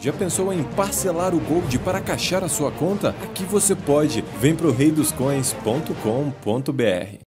Já pensou em parcelar o Gold para caixar a sua conta? Aqui você pode. Vem pro reidoscoins.com.br.